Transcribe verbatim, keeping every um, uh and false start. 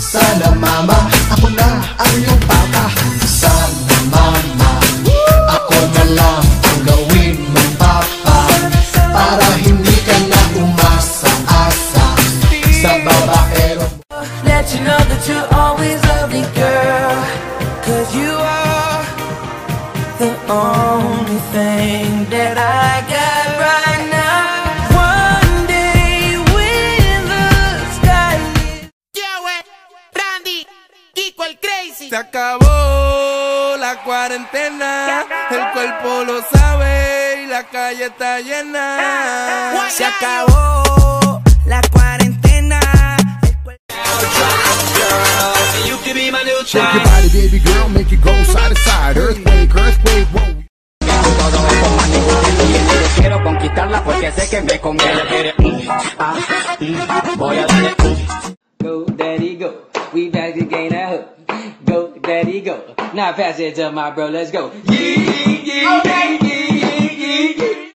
Sana mama, ako na ang iyong papa. Sana mama, ako na lang ang gawin mong papa, para hindi ka na umasa-asa sa babaero. Let you know that you're always lovely, girl, 'cause you are the only thing that I got right now. One day when the sky is... Yeah, wey, Randy, Kiko el Crazy. Se acabó la cuarentena, el cuerpo lo sabe y la calle está llena. Se acabó la cuarentena. Shake your body, baby girl, make it go side to side. Earthquake, earthquake, whoa. Quiero conquistarla porque sé que me conviene. Ah, voy a darle. Go, daddy, go. We back to gain that hook. Go, daddy, go. Now pass it to my bro, let's go. Yeah.